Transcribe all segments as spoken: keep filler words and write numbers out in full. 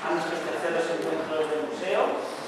a nuestros terceros encuentros del museo.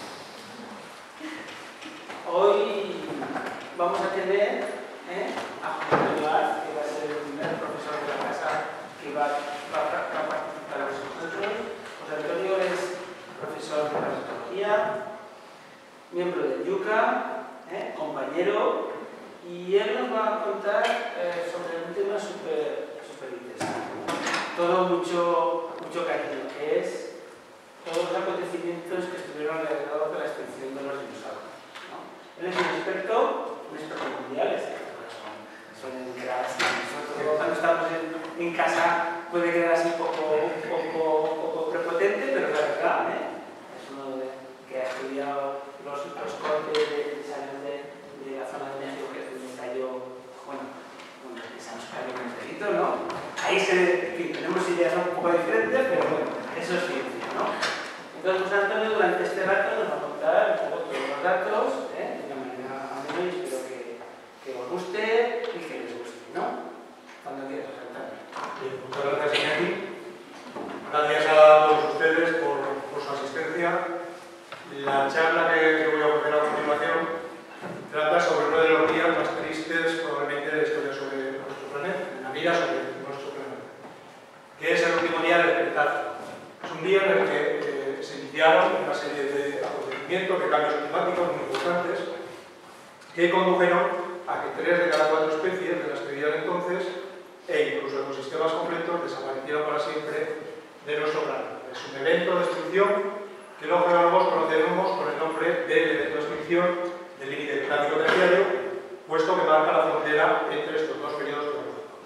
Hoy vamos a tener ¿eh? a José Antonio Ar, que va a ser el primer profesor de la casa que va, va, va a participar con nosotros. José Antonio es profesor de parasitología, miembro del Yuca, ¿eh? compañero, y él nos va a contar eh, sobre un tema súper súper interesante. Todo mucho, mucho cariño, que es todos los acontecimientos que estuvieron alrededor de la extinción de los dinosaurios, ¿no? Él es un experto, un experto mundial, es son, son en crash, nosotros cuando estamos en, en casa puede quedar así un poco, un poco, un poco prepotente, pero es la verdad, ¿eh? Es uno de, que ha estudiado los, los cortes de, de salir de, de la zona de México, que es donde cayó, bueno, donde se nos cayó un meteorito, ¿no? Ahí se, en fin, tenemos ideas un poco diferentes, pero bueno, eso es ciencia, ¿no? Entonces, José Antonio, durante este rato nos va a contar un poco todos los datos, ¿eh? de una manera amena, y espero que, que os guste y que les guste, ¿no? Cuando quieras, José Antonio. Bien, muchas gracias, Iñaki. Gracias a todos ustedes por, por su asistencia. La charla que, que voy a ofrecer a continuación trata sobre uno de los días más tristes probablemente de la historia sobre nuestro planeta, en la vida sobre nuestro planeta, que es el último día del Cretácico. Es un día en el que eh, se iniciaron una serie de acontecimientos, de cambios climáticos muy importantes, que condujeron a que tres de cada cuatro especies de las que vivían entonces, e incluso ecosistemas completos, desaparecieron para siempre de nuestro planeta. Es un evento de extinción que los geólogos conocemos con el nombre del evento de extinción del límite Cretácico terciario, puesto que marca la frontera entre estos dos periodos geológicos.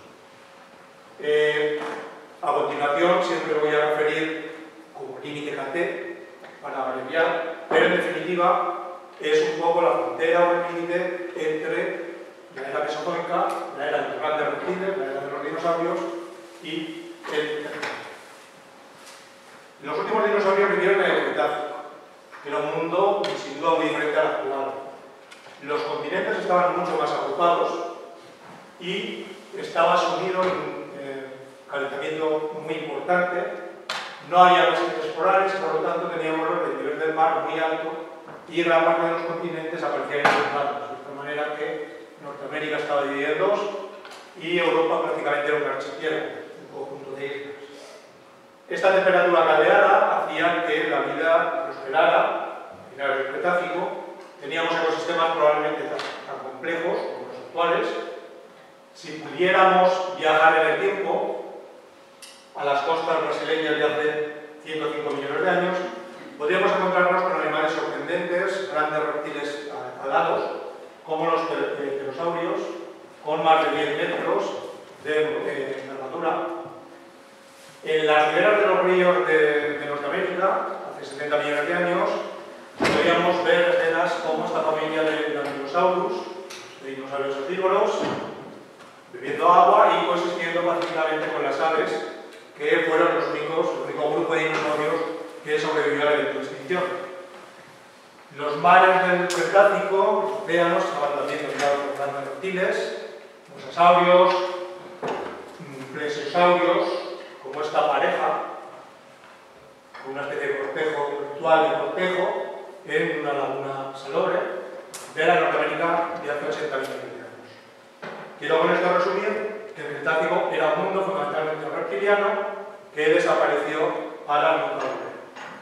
Eh, a continuación siempre voy a referir como límite K T para abreviar, pero en definitiva es un poco la frontera o el límite entre la era mesozoica, la era de los grandes reptiles, la era de los dinosaurios y el Terciario. Los últimos dinosaurios vivieron en el Cretácico, que era un mundo sin duda muy diferente al actual. Los continentes estaban mucho más agrupados y estaba sumido en un eh, calentamiento muy importante. No había vertientes polares, por lo tanto teníamos el nivel del mar muy alto y gran parte de los continentes aparecían inundados, de tal manera que Norteamérica estaba dividida en dos y Europa prácticamente era un archipiélago, un conjunto de islas. Esta temperatura caldeada hacía que la vida prosperara a finales del Cretácico. Teníamos ecosistemas probablemente tan, tan complejos como los actuales. Si pudiéramos viajar en el tiempo a las costas brasileñas de hace ciento cinco millones de años, podríamos encontrarnos con animales sorprendentes, grandes reptiles alados, como los pterosaurios, con más de diez metros de envergadura. En las riberas de los ríos de, de Norteamérica, hace setenta millones de años, podríamos ver escenas como esta familia de Ankylosaurus, de dinosaurios herbívoros, bebiendo agua y coexistiendo pacíficamente con las aves, que fueron los únicos, el único grupo de dinosaurios que sobrevivió a la evento de extinción. Los mares del Cretácico, los océanos, estaban también dominados por grandes reptiles, mosasaurios, plesiosaurios, como esta pareja, con una especie de cortejo virtual de cortejo, en una laguna salobre de la Norteamérica de hace ochenta millones de años. Quiero con esto resumir que el Cretácico era un mundo fundamentalmente reptiliano que desapareció a la nunca volver.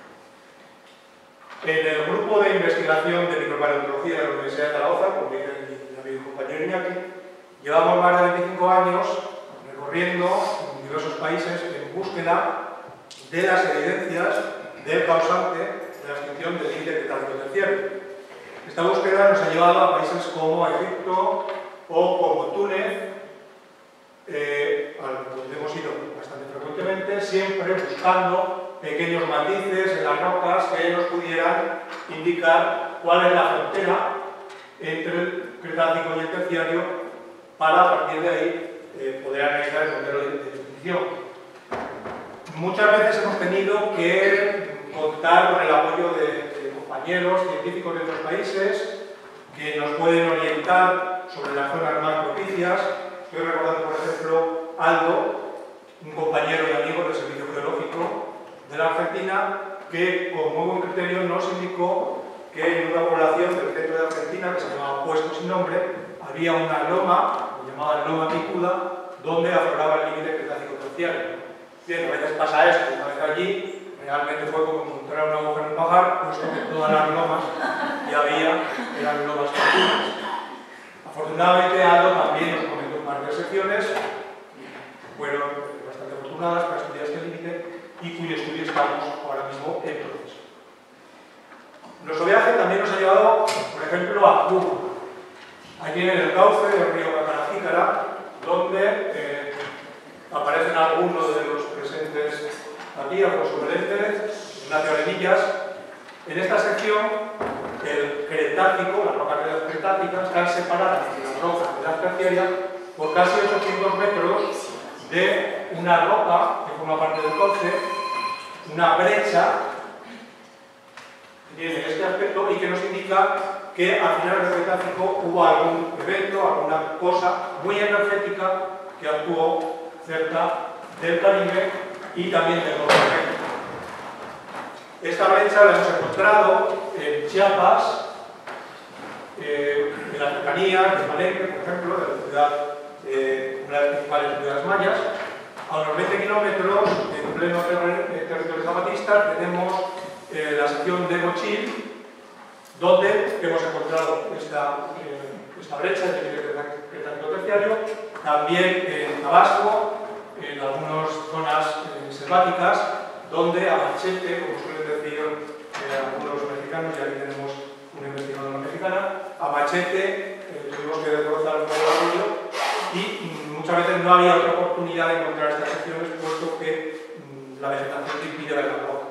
En el grupo de investigación de micropaleontología de la Universidad de Zaragoza, como dice mi compañero Iñaki, llevamos más de veinticinco años recorriendo en diversos países en búsqueda de las evidencias del causante de la extinción del límite Cretácico terciario. Esta búsqueda nos ha llevado a países como Egipto o como Túnez, eh, a donde hemos ido bastante frecuentemente, siempre buscando pequeños matices en las rocas que nos pudieran indicar cuál es la frontera entre el Cretácico y el Terciario para, a partir de ahí, eh, poder analizar el modelo de extinción. Muchas veces hemos tenido que contar con el apoyo de, de compañeros científicos de otros países que nos pueden orientar sobre las zonas más propicias. Estoy recordando, por ejemplo, Aldo, un compañero y amigo del Servicio Geológico de la Argentina, que con muy buen criterio nos indicó que en una población del centro de Argentina, que se llamaba Puesto Sin Nombre, había una loma, llamada Loma Picuda, donde afloraba el límite cretácico terciario. Bien, a veces pasa esto, una vez allí, realmente fue como encontrar una aguja en el pajar, puesto que todas las lomas que había eran lomas profundas. Afortunadamente, Aldo también nos comentó un par de secciones, fueron bastante afortunadas para estudiar este límite y cuyo estudio estamos ahora mismo en proceso. Nuestro viaje también nos ha llevado, por ejemplo, a Cuba. Aquí en el cauce del río Cacarajícara, donde eh, aparecen algunos de los presentes aquí, Alfonso Meléndez, Ignacio Arenillas. En esta sección, el Cretácico, las rocas cretácicas, están separadas de las rocas de la terciaria por casi ochocientos metros de una roca que forma parte del cauce, una brecha que tiene este aspecto y que nos indica que al final del Cretácico hubo algún evento, alguna cosa muy energética que actuó cerca del Caribe y también del Golfo de México. Esta brecha la hemos encontrado en Chiapas, eh, en las cercanías de Palenque, por ejemplo, de la ciudad, eh, una de las principales ciudades mayas. A unos veinte kilómetros, en pleno ter territorio zapatista, tenemos eh, la sección de Mochil, donde hemos encontrado esta, eh, esta brecha de cretácico terciario, también en Tabasco, en algunas zonas eh, selváticas, donde a machete, como suelen decir eh, algunos mexicanos, y aquí tenemos una investigadora mexicana, a machete eh, tuvimos que destrozar un poco el arroyo y mm, muchas veces no había otra oportunidad de encontrar estas secciones, puesto que mm, la vegetación te impide ver las rocas.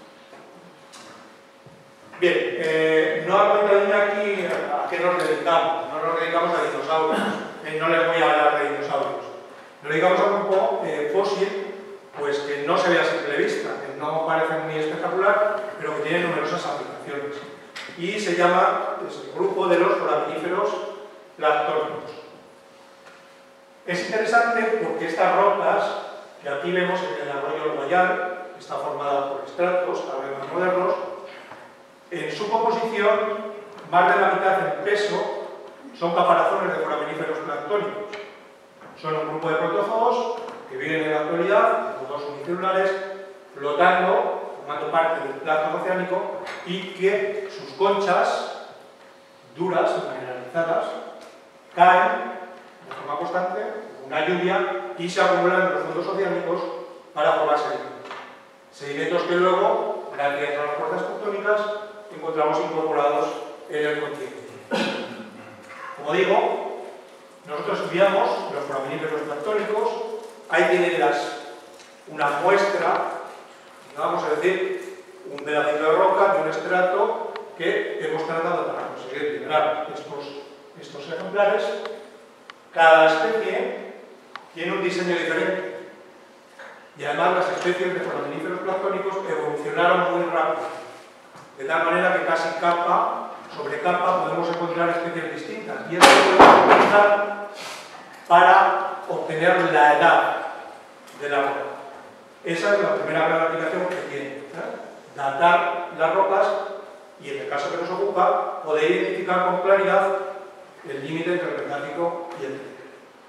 Bien, eh, no ha comentado aquí a qué nos dedicamos. No nos dedicamos a dinosaurios, eh, no les voy a hablar de dinosaurios. Nos dedicamos a un grupo eh, fósil, pues que no se ve a simple vista, que no parece muy espectacular, pero que tiene numerosas aplicaciones. Y se llama, es el grupo de los foraminíferos planctónicos. Es interesante porque estas rocas, que aquí vemos en el arroyo Guayán, está formada por estratos, cada vez más modernos, en su composición, más de la mitad en peso son caparazones de foraminíferos planctónicos. Son un grupo de protozoos que viven en la actualidad, todos unicelulares, flotando, formando parte del plancton oceánico, y que sus conchas, duras, mineralizadas, caen de forma constante, una lluvia, y se acumulan en los fondos oceánicos para formar sedimentos. Sedimentos que luego, gracias a las fuerzas tectónicas, encontramos incorporados en el continente. Como digo, nosotros estudiamos los foraminíferos planctónicos. Ahí tienen las, una muestra, vamos a decir, un pedacito de roca de un estrato que hemos tratado para conseguir liberar estos, estos ejemplares. Cada especie tiene un diseño diferente y además las especies de foraminíferos planctónicos evolucionaron muy rápido, de tal manera que casi capa sobre capa podemos encontrar especies distintas, y esto lo podemos utilizar para obtener la edad de la roca. Esa es la primera gran aplicación que tiene, ¿eh? Datar las rocas y, en el caso que nos ocupa, poder identificar con claridad el límite entre el Cretácico y el Triásico.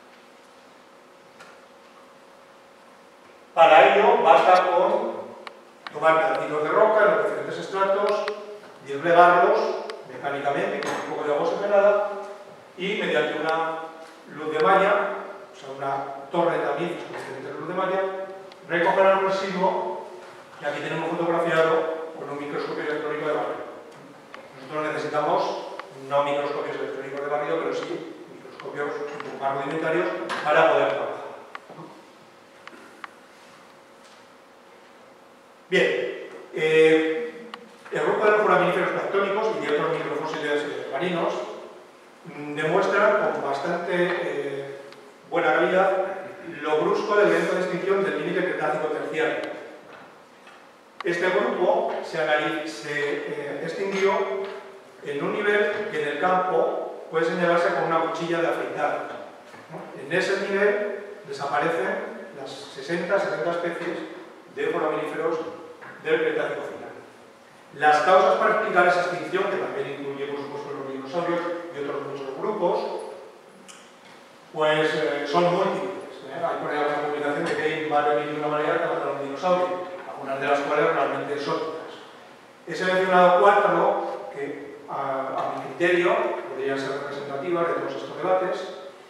Para ello basta con tomar pedacitos de roca en los diferentes estratos, displegarlos mecánicamente con un poco de agua oxigenada y mediante una luz de malla, o sea, una torre también con diferentes luz de malla, recoger el residuo que aquí tenemos fotografiado con un microscopio electrónico de barrido. Nosotros necesitamos no microscopios electrónicos de barrido, pero sí microscopios un poco más rudimentarios para poder trabajar. Bien, eh, el grupo de los foraminíferos planctónicos y de otros microfósiles eh, marinos mm, demuestran con bastante eh, buena calidad lo brusco del evento de extinción del límite cretácico terciario. Este grupo se, se eh, extinguió en un nivel que en el campo puede señalarse con una cuchilla de afeitar, ¿no? En ese nivel desaparecen las sesenta a setenta especies de foraminíferos del Cretácico final. Las causas para explicar esa extinción, que también incluye, por supuesto, los dinosaurios y otros muchos grupos, pues eh, son múltiples. ¿eh? Hay por ahí una publicación de que hay varios de una manera que mataron un dinosaurio, algunas de las cuales realmente exóticas. He seleccionado cuatro que, a, a mi criterio, podrían ser representativas de todos estos debates.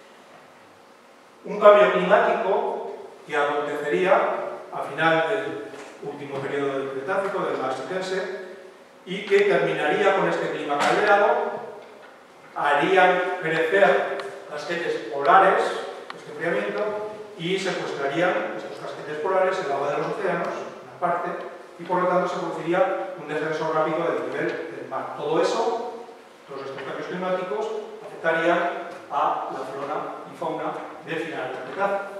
Un cambio climático que acontecería a final del último periodo del Cretácico, del Maxicense, y que terminaría con este clima caldeado, harían crecer casquetes polares, este enfriamiento, y secuestrarían estos casquetes polares el agua de los océanos, una parte, y por lo tanto se produciría un descenso rápido del nivel del mar. Todo eso, todos estos cambios climáticos, afectarían a la flora y fauna del final del Cretácico.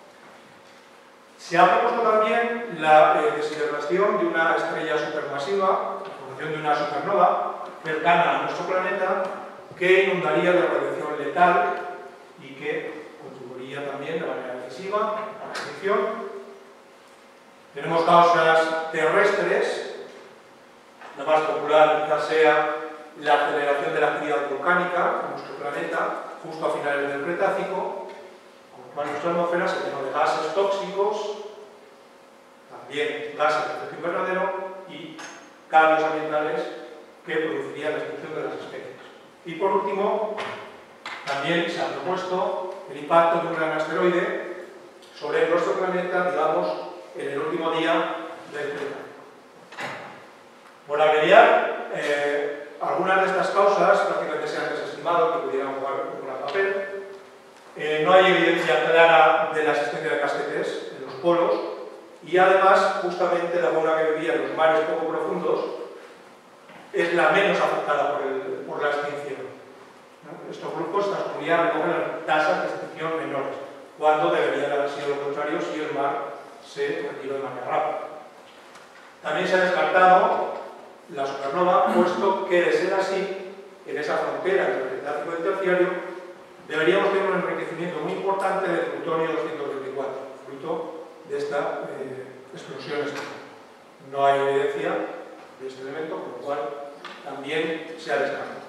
Se ha propuesto también la eh, desintegración de una estrella supermasiva, la formación de una supernova cercana a nuestro planeta, que inundaría de radiación letal y que contribuiría también de manera decisiva a la extinción. Tenemos causas terrestres, la más popular quizás sea la aceleración de la actividad volcánica en nuestro planeta, justo a finales del Cretácico, con nuestra atmósfera se llenó de gases tóxicos, también gases de efecto invernadero y cambios ambientales que producirían la extinción de las especies. Y por último, también se ha propuesto el impacto de un gran asteroide sobre nuestro planeta, digamos, en el último día del Cretácico. Por abreviar, eh, algunas de estas causas prácticamente se han desestimado, que pudieran jugar un gran papel. Eh, no hay evidencia clara de la existencia de casquetes en los polos y además, justamente la fauna que vivía en los mares poco profundos es la menos afectada por, el, por la extinción. ¿no? Estos grupos, estas comunidades recogen tasas de extinción menores, cuando deberían haber sido lo contrario si el mar se retiró de manera rápida. También se ha descartado la supernova, puesto que de ser así, en esa frontera entre el Cretácico y el Terciario, deberíamos tener un enriquecimiento muy importante de plutonio doscientos veinticuatro, fruto de esta eh, explosión externa. No hay evidencia de este elemento, con lo cual también se ha descartado.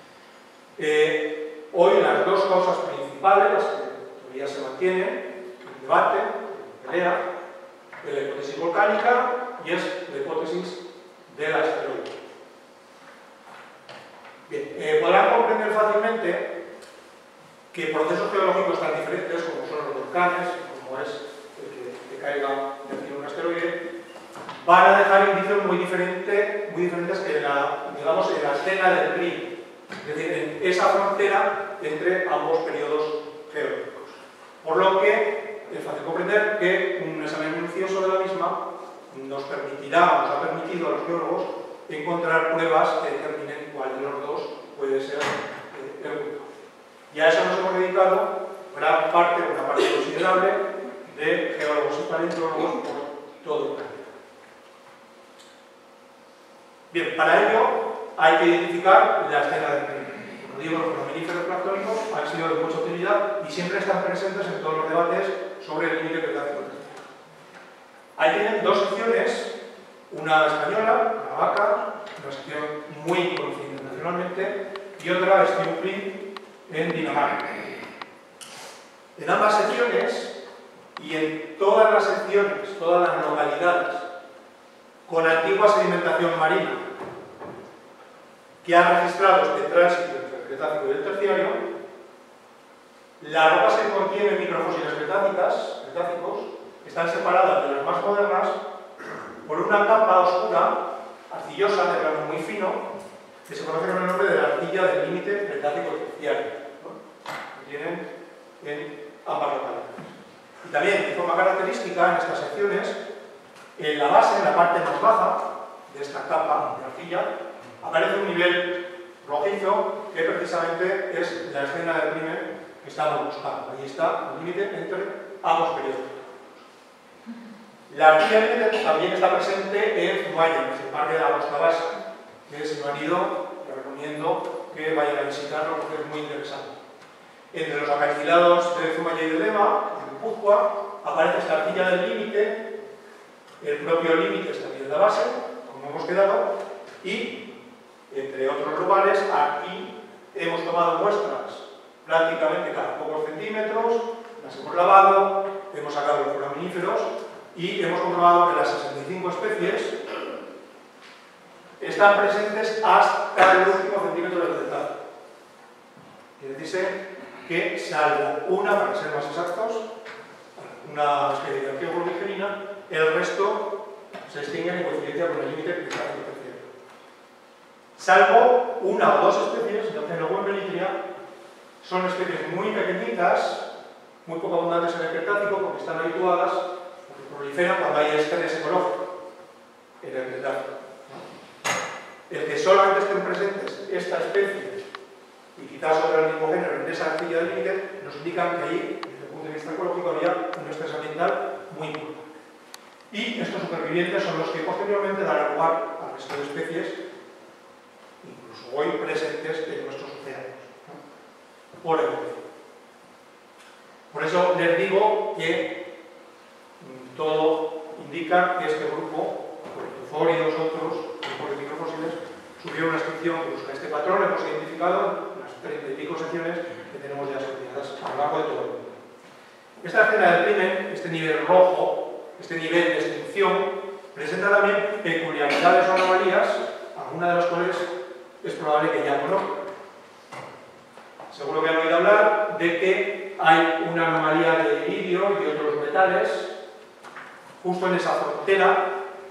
Eh, hoy las dos causas principales, las que todavía se mantienen en debate, en pelea, es la hipótesis volcánica y es la hipótesis del asteroide. Bien, eh, podrán comprender fácilmente que procesos geológicos tan diferentes como son los volcanes, como es el que, que caiga del cielo un asteroide, van a dejar indicios muy, diferente, muy diferentes en la, digamos, en la escena del crimen, es decir, en esa frontera entre ambos periodos geológicos. Por lo que es fácil comprender que un examen minucioso de la misma nos permitirá, nos ha permitido a los geólogos encontrar pruebas que determinen cuál de los dos puede ser eh, el punto. Y a eso nos hemos dedicado gran parte, una parte considerable, de geólogos y paleontólogos por todo el planeta. Bien, para ello hay que identificar la escena del crimen. Como digo, los foraminíferos planctónicos han sido de mucha utilidad y siempre están presentes en todos los debates sobre el límite cretácico. Ahí tienen dos secciones, una española, la vaca, una sección muy conocida internacionalmente, y otra Stimplin en Dinamarca. En ambas secciones y en todas las secciones, todas las localidades con antigua sedimentación marina que han registrado este tránsito entre el Cretácico y el Terciario, las rocas que contienen microfósiles cretácicas, cretácicos están separadas de las más modernas por una capa oscura, arcillosa, de grano muy fino, que se conoce con el nombre de la arcilla del límite Cretácico-Terciario, ¿no? que tienen en ambas localidades. Y también, de forma característica, en estas secciones, en la base, en la parte más baja de esta capa de arcilla, aparece un nivel rojizo que precisamente es la escena del crimen que estamos buscando. Ahí está el límite entre ambos periodos. La arcilla límite también está presente en Zumaya, en el parque de la Costa Vasca, que si no han ido, les recomiendo que vayan a visitarlo porque es muy interesante. Entre los acantilados de Zumaya y de Lema, en Guipúzcoa, aparece esta arcilla del límite, el propio límite está aquí en la base, como hemos quedado, Y, entre otros lugares, aquí hemos tomado muestras prácticamente cada pocos centímetros, las hemos lavado, hemos sacado los foraminíferos y hemos comprobado que las sesenta y cinco especies están presentes hasta el último centímetro del dental. Quiere decirse que, salvo una, para ser más exactos, una especie de arqueoglobigerina, el resto se extinguen en coincidencia con el límite de cada especie. Salvo una o dos especies de Ocenobelitria, son especies muy pequeñitas, muy poco abundantes en el Cretácico, porque están habituadas, porque proliferan cuando hay estrés ecológico en el Cretácico. El que solamente estén presentes esta especie y quizás otra del mismo género en esa arcilla del límite, nos indican que ahí, desde el punto de vista ecológico, había un estrés ambiental muy importante. Y estos supervivientes son los que posteriormente darán lugar al resto de especies, incluso hoy presentes en nuestros océanos, ¿no? Por evolución. Por eso les digo que mmm, todo indica que este grupo, Corythophori y los otros grupos de microfósiles, sufrieron una extinción que busca este patrón. Hemos identificado las treinta y pico secciones que tenemos ya estudiadas a lo largo de todo el mundo. Esta escena del crimen, este nivel rojo, este nivel de extinción, presenta también peculiaridades o anomalías, algunas de las cuales es probable que ya conozcan. Seguro que han oído hablar de que hay una anomalía de iridio y otros metales justo en esa frontera.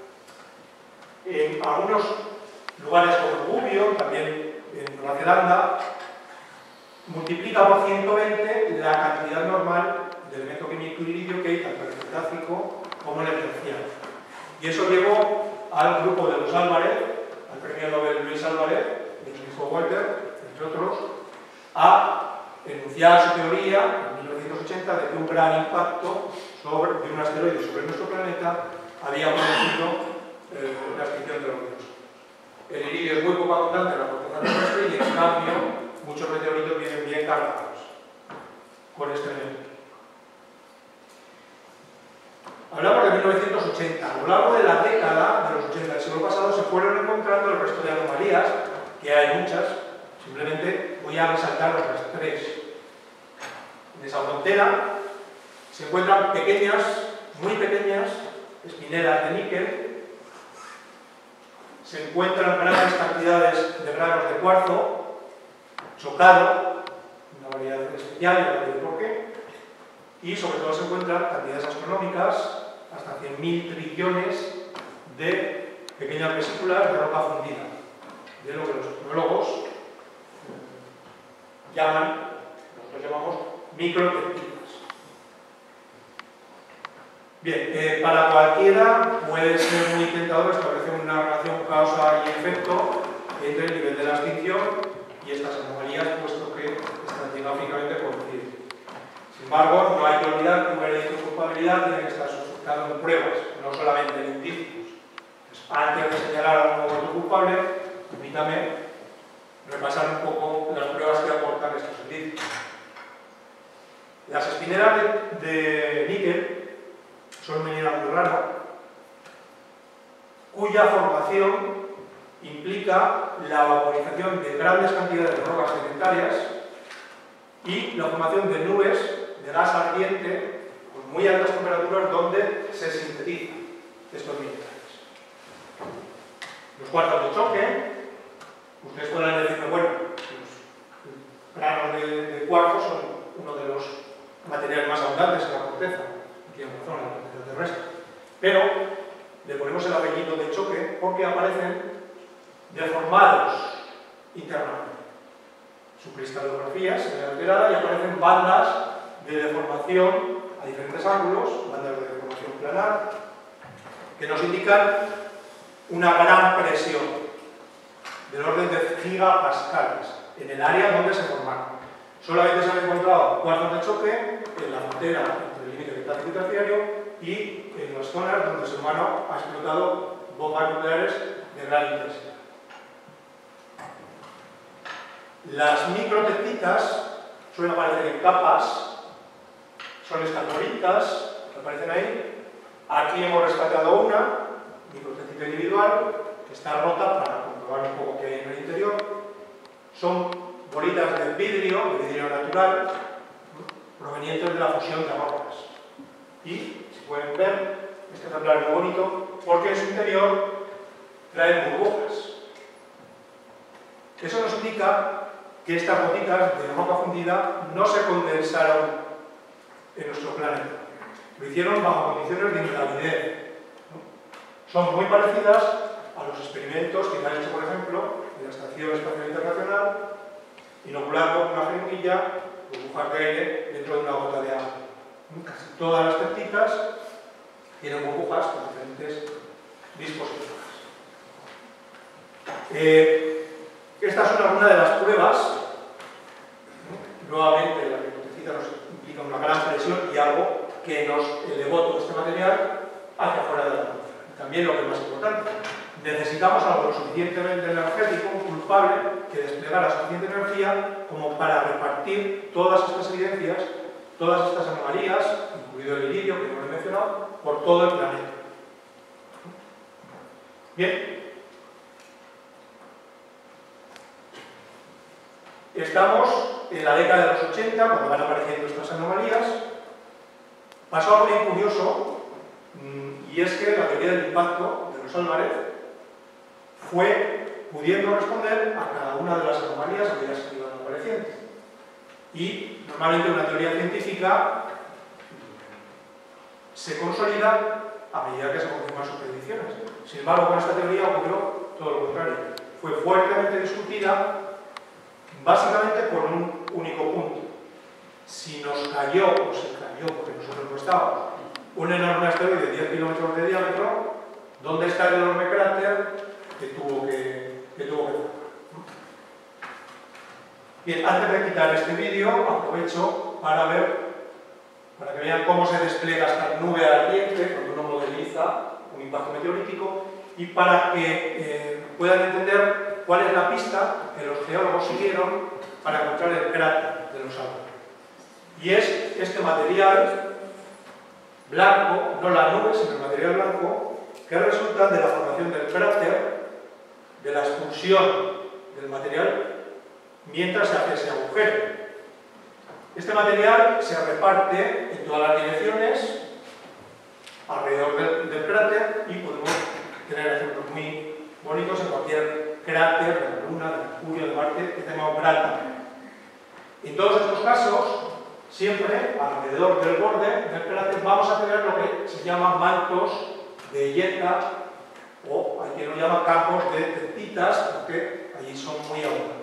En algunos lugares como Gubbio, también en Nueva Zelanda, multiplica por ciento veinte la cantidad normal de elemento químico iridio que hay tanto en el Cretácico como en el Terciario. Y eso llevó al grupo de los Álvarez, al premio Nobel Luis Álvarez, y el mismo Walter, entre otros, a enunciar su teoría en mil novecientos ochenta de que un gran impacto sobre, de un asteroide sobre nuestro planeta había producido eh, la extinción de los dinosaurios. El iridio es muy poco abundante en la corteza terrestre y, en cambio, muchos meteoritos vienen bien cargados con este elemento. Hablamos de mil novecientos ochenta. A lo largo de la década de los ochenta del siglo pasado se fueron encontrando el resto de anomalías, que hay muchas. Simplemente voy a resaltar otras tres. En esa frontera se encuentran pequeñas, muy pequeñas, espineras de níquel. Se encuentran grandes cantidades de granos de cuarzo, chocado, una variedad especial, ya veré por qué. Y sobre todo se encuentran cantidades astronómicas, hasta cien mil trillones de pequeñas vesículas de roca fundida, de lo que los geólogos llaman, nosotros llamamos microtectitas. Bien, eh, para cualquiera puede ser muy tentador establecer una relación causa y efecto entre el nivel de la extinción y estas anomalías, puesto que estratigráficamente coinciden. Sin embargo, no hay que olvidar que un veredicto de culpabilidad tiene que estar sustentado en pruebas, no solamente en indicios. Entonces, antes de señalar a un otro culpable, permítame repasar un poco las pruebas que aportan estos indicios. Las espineras de, de níquel son mineras muy raras, cuya formación implica la vaporización de grandes cantidades de rocas sedimentarias y la formación de nubes de gas ardiente con muy altas temperaturas donde se sintetizan estos minerales. Los cuartos de choque, ustedes podrán decirme, bueno, los granos de, de cuarzo son uno de los materiales más abundantes en la corteza, aquí en la zona, en la corteza terrestre, pero le ponemos el apellido de choque porque aparecen deformados internamente. Su cristalografía se ve alterada y aparecen bandas de deformación a diferentes ángulos, bandas de deformación planar, que nos indican una gran presión del orden de gigapascales en el área donde se formaron. Solamente se han encontrado cuartos de choque en la frontera entre el límite Cretácico y Terciario y en las zonas donde el ser humano ha explotado bombas nucleares de gran intensidad. Las microtectitas suelen aparecer en capas, son estalactitas que aparecen ahí. Aquí hemos rescatado una microtectita individual que está rota para comprobar un poco qué hay en el interior. Son bolitas de vidrio, de vidrio natural, provenientes de la fusión de rocas. Y, si pueden ver, este ejemplar es muy bonito porque en su interior trae burbujas. Eso nos indica que estas gotitas de roca fundida no se condensaron en nuestro planeta. Lo hicieron bajo condiciones de ingravidez. Son muy parecidas a los experimentos que se han hecho, por ejemplo, en la Estación Espacial Internacional, inoculando una jeringuilla, burbujas de aire dentro de una gota de agua. Casi todas las certitas tienen burbujas con diferentes dispositivos. Eh, estas son algunas de las pruebas. Nuevamente, la ricotecita nos implica una gran presión y algo que nos elevó todo este material hacia fuera de la atmósfera. También lo que es más importante, necesitamos algo lo suficientemente energético, un culpable, que desplegara suficiente energía como para repartir todas estas evidencias, todas estas anomalías, incluido el iridio, que no lo he mencionado, por todo el planeta. Bien. Estamos en la década de los ochenta, cuando van apareciendo estas anomalías. Pasó algo muy curioso, y es que la teoría del impacto de los Álvarez fue pudiendo responder a cada una de las anomalías que ya se iban apareciendo. Y normalmente una teoría científica se consolida a medida que se confirman sus predicciones. Sin embargo, con esta teoría ocurrió todo lo contrario. Fue fuertemente discutida básicamente por un único punto. Si nos cayó, o se cayó porque nosotros no estábamos, un enorme asteroide de diez kilómetros de diámetro, ¿dónde está el enorme cráter que tuvo que, que, tuvo que formar? Bien, antes de quitar este vídeo, aprovecho para ver, para que vean cómo se despliega esta nube ardiente cuando uno modeliza un impacto meteorítico y para que eh, puedan entender cuál es la pista que los geólogos siguieron para encontrar el cráter de los Álvarez. Y es este material blanco, no la nube, sino el material blanco, que resulta de la formación del cráter, de la expulsión del material mientras se hace ese agujero. Este material se reparte en todas las direcciones alrededor del, del cráter y podemos tener ejemplos muy bonitos en cualquier cráter de la Luna, de Mercurio, de Marte, que tenga un gran tamaño. En todos estos casos, siempre alrededor del borde del cráter vamos a tener lo que se llama mantos de yeta, o hay quien lo llama campos de tectitas, porque allí son muy abundantes.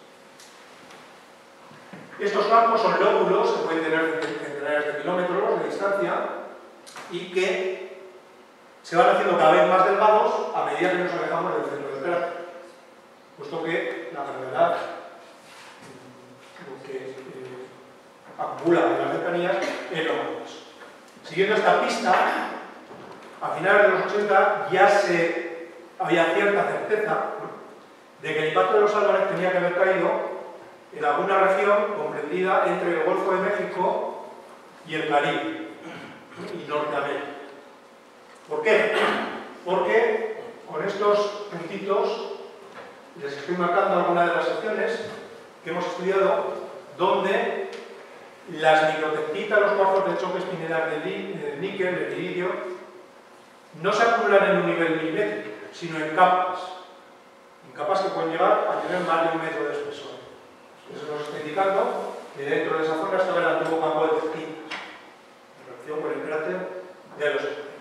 Estos campos son lóbulos que pueden tener centenares de kilómetros de distancia y que se van haciendo cada vez más delgados a medida que nos alejamos del centro del cráter, puesto que la gravedad lo que eh, acumula en las cercanías es lo más. Siguiendo esta pista, a finales de los ochenta ya se había cierta certeza de que el impacto de los Álvarez tenía que haber caído en alguna región comprendida entre el Golfo de México y el Caribe y Norteamérica. ¿Por qué? Porque con estos puntitos les estoy marcando algunas de las secciones que hemos estudiado donde las microtectitas, los cuarzos de choque espinelar del níquel, del iridio, no se acumulan en un nivel milimétrico, sino en capas. En capas que pueden llegar a tener más de un metro de espesor. Eso nos está indicando que dentro de esa zona estaba el antiguo campo de tectitas, en relación con el cráter de los Álvarez.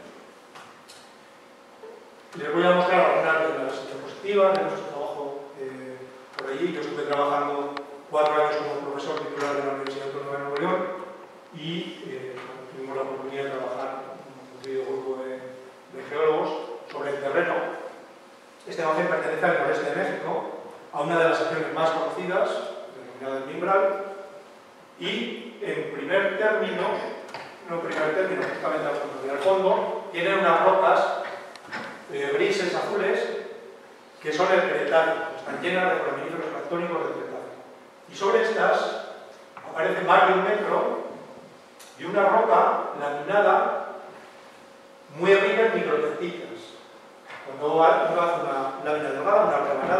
Les voy a mostrar algunas de las diapositivas de nuestro trabajo eh, por allí. Yo estuve trabajando cuatro años como profesor titular de la Universidad Autónoma de Nuevo León y eh, tuvimos la oportunidad de trabajar con un querido grupo de, de geólogos sobre el terreno. Este almacén pertenece al noreste de México, a una de las secciones más conocidas, denominada el Mimbral, y en primer término, no en primer término, justamente al fondo, tiene unas rocas eh, grises, azules, que son el Cretácico, están llenas de foraminíferos tectónicos del Cretácico. Y sobre estas aparece más de un metro de una roca laminada muy rica en microtectitas. Cuando uno hace una lámina delgada, una rebanada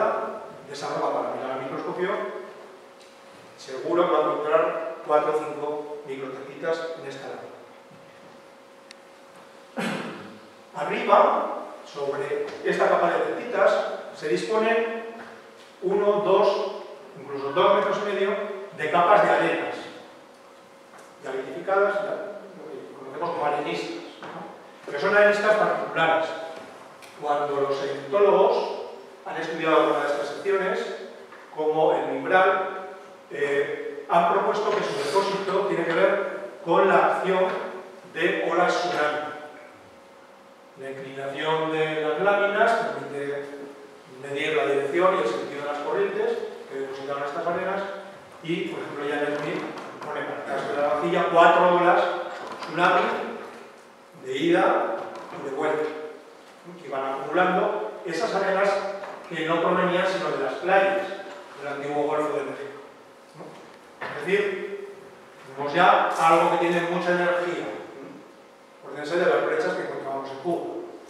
de esa roca para mirar al microscopio, seguro que va a encontrar cuatro o cinco microtecitas en esta lana. Arriba, sobre esta capa de tecitas, se disponen uno, dos, incluso dos metros y medio de capas de arenas, ya identificadas, ya, lo que conocemos como arenistas, ¿no? Pero son arenistas particulares. Cuando los egiptólogos han estudiado alguna de estas secciones, como el umbral, eh, han propuesto que su depósito tiene que ver con la acción de olas tsunami. La inclinación de las láminas permite medir la dirección y el sentido de las corrientes que depositaron estas arenas y, por ejemplo, ya en el MIR pone para el caso de la vajilla cuatro olas tsunami de ida y de vuelta, que van acumulando esas arenas que no provenían sino de las playas del antiguo Golfo de México, ¿no? Es decir, tenemos ya algo que tiene mucha energía, acuérdense de las brechas que encontramos en Cuba.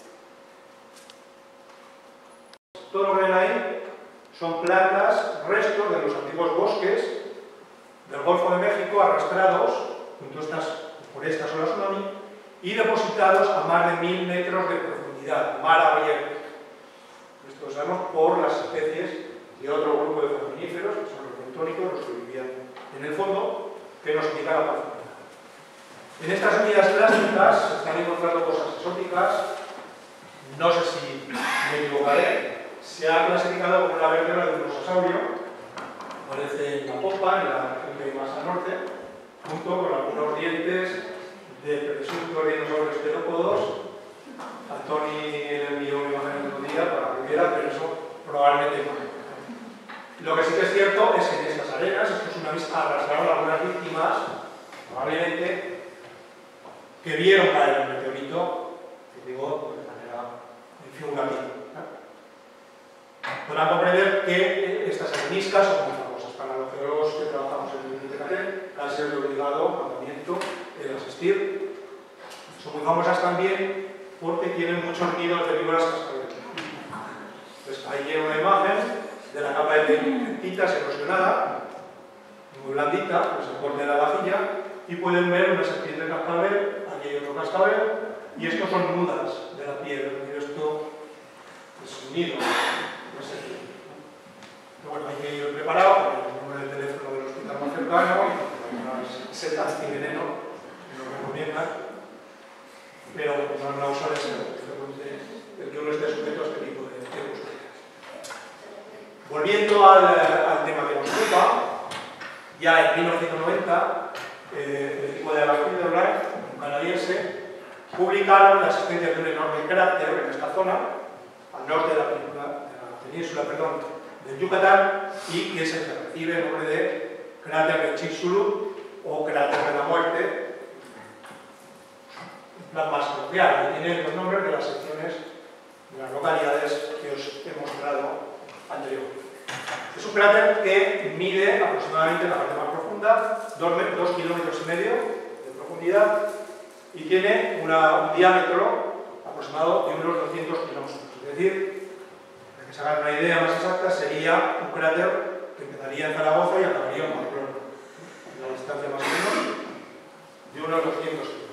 Todo lo que ven ahí son plantas, restos de los antiguos bosques del Golfo de México arrastrados junto a estas, por estas olas tsunami y depositados a más de mil metros de profundidad, mar abierto. Esto lo sabemos por las especies de otro grupo de foraminíferos, que son los bentónicos, los que vivían en el fondo, que nos indica la profundidad. En estas medidas plásticas se están encontrando cosas exóticas, no sé si me equivocaré. Se ha clasificado como una vértebra de un brosasaurio, aparece en la popa, en la región que hay más al norte, junto con algunos dientes de presuntos dinosaurios terópodos. A Tony le envió una imagen el otro día para que viera, pero eso probablemente no. Lo que sí que es cierto es que en estas arenas, estos tsunamis arrastraron a algunas víctimas, probablemente, que vieron caer el meteorito, que digo de manera figurativa. Podrán comprender que estas areniscas son muy famosas para los geólogos que trabajamos en el INTECATEL, casi el obligado mandamiento el asistir. Son muy famosas también porque tienen muchos nidos de víboras cascabeles. Entonces, ahí lleva una imagen de la capa de tecitas erosionada, muy blandita, pues el borde de la vajilla, y pueden ver una serpiente cascabel, aquí hay otro cascabel, y estos son nudas de la piedra. Esto es un nido. Pero bueno, hay que ir preparado con el número de teléfono del hospital más cercano y hay unas setas antiveneno que nos recomiendan, pero no la usar es el que uno esté sujeto a este tipo de circunstancias. Volviendo al, al tema que nos ocupa, ya en mil novecientos noventa, eh, el equipo de la Spielberg, un canadiense, publicaron la existencia de un enorme cráter en esta zona, al norte de la península, de la península perdón, del Yucatán, y que se recibe el nombre de cráter de Chicxulub o cráter de la muerte, en plan más coloquial, que tiene los nombres de las secciones de las localidades que os he mostrado anteriormente. Es un cráter que mide aproximadamente la parte más profunda, dos kilómetros y medio de profundidad, y tiene una, un diámetro aproximado de unos doscientos kilómetros. Es decir, para que se hagan una idea más exacta, sería un cráter que empezaría en Zaragoza y acabaría en Pamplona, en la distancia más o menos de unos doscientos kilómetros.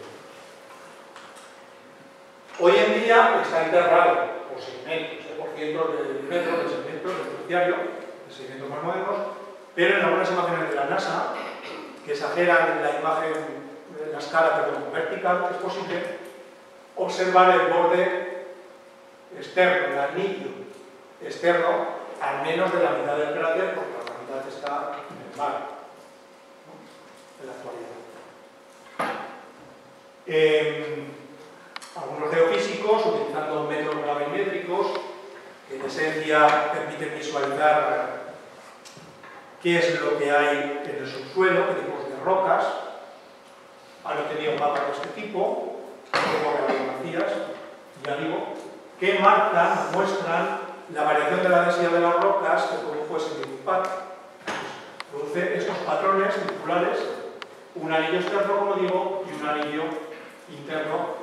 Hoy en día está enterrado por sedimentos, por cientos de metros de sedimentos del terciario, de sedimentos más modernos, pero en algunas imágenes de la NASA, que exageran la imagen de la escala pero vertical, es posible observar el borde externo, el anillo externo, al menos de la mitad del cráter, porque la otra mitad está en el mar, ¿no? En la actualidad. Eh, algunos geofísicos, utilizando métodos gravimétricos, que en esencia permiten visualizar qué es lo que hay en el subsuelo, qué tipos de rocas, han obtenido mapas de este tipo, como radiografías, ya digo, que marcan, muestran la variación de la densidad de las rocas que produjo ese impacto. Pues produce estos patrones circulares, un anillo externo, como digo, y un anillo interno,